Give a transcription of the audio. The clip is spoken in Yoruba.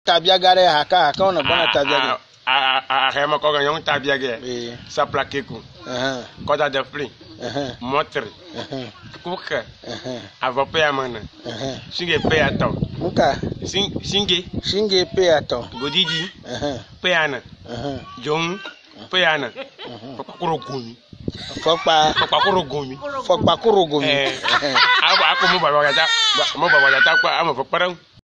tabiagare haka ona bana tabiagare hema ko ganyon tabiagare sa plaqueku coda de flin motre kuka avope amana singe pe ato muka singe pe ato godiji pe ana jong pe ana kokoro gumi kokoro gumi aba ako mo baba gata kwa amo fokparang